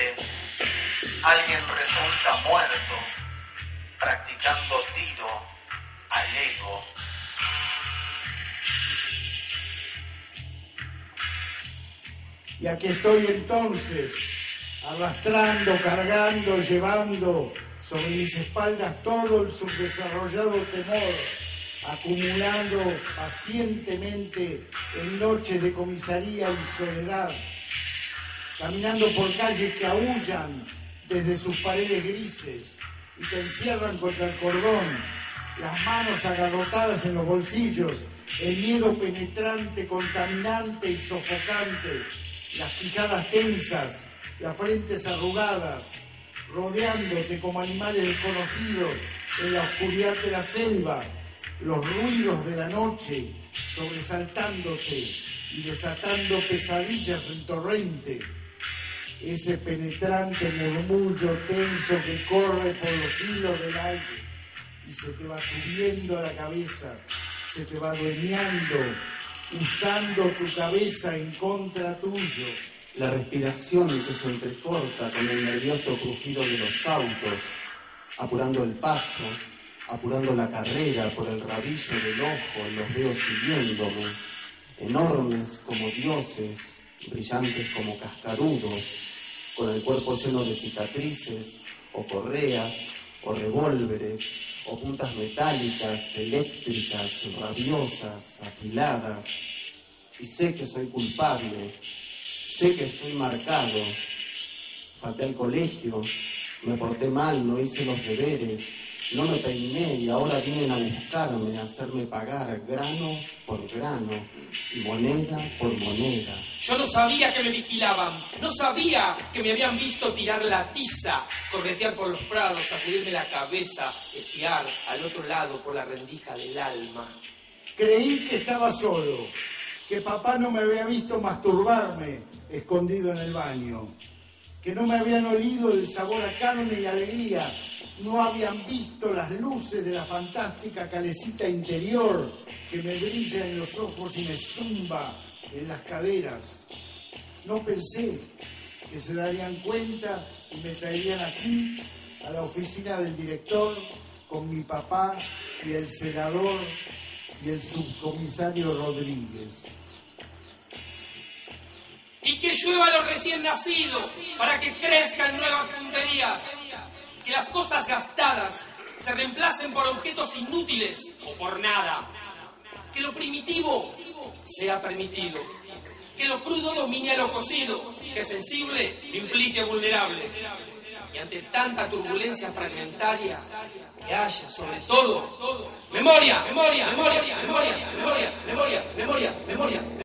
repente, alguien resulta muerto practicando tiro al ego. Y aquí estoy entonces, arrastrando, cargando, llevando sobre mis espaldas todo el subdesarrollado temor, acumulando pacientemente en noches de comisaría y soledad, caminando por calles que aúllan desde sus paredes grises y te encierran contra el cordón, las manos agarrotadas en los bolsillos, el miedo penetrante, contaminante y sofocante, las quijadas tensas, las frentes arrugadas, rodeándote como animales desconocidos en la oscuridad de la selva, los ruidos de la noche sobresaltándote y desatando pesadillas en torrente, ese penetrante murmullo tenso que corre por los hilos del aire y se te va subiendo a la cabeza, se te va adueñando, usando tu cabeza en contra tuyo. La respiración que se entrecorta con el nervioso crujido de los autos, apurando el paso, apurando la carrera por el rabillo del ojo, los veo siguiéndome, enormes como dioses, brillantes como cascarudos, con el cuerpo lleno de cicatrices, o correas, o revólveres, o puntas metálicas, eléctricas, rabiosas, afiladas. Y sé que soy culpable, sé que estoy marcado. Falté al colegio, me porté mal, no hice los deberes, no me peiné y ahora vienen a buscarme, a hacerme pagar grano por grano y moneda por moneda. Yo no sabía que me vigilaban, no sabía que me habían visto tirar la tiza, corretear por los prados, sacudirme la cabeza, espiar al otro lado por la rendija del alma. Creí que estaba solo, que papá no me había visto masturbarme escondido en el baño, que no me habían olido el sabor a carne y alegría, no habían visto las luces de la fantástica calecita interior que me brilla en los ojos y me zumba en las caderas. No pensé que se darían cuenta y me traerían aquí, a la oficina del director, con mi papá y el senador y el subcomisario Rodríguez. Y que llueva a los recién nacidos para que crezcan nuevas punterías. Que las cosas gastadas se reemplacen por objetos inútiles o por nada. Que lo primitivo sea permitido. Que lo crudo domine a lo cocido. Que sensible implique vulnerable. Y ante tanta turbulencia fragmentaria, que haya sobre todo memoria, memoria, memoria, memoria, memoria, memoria, memoria, memoria.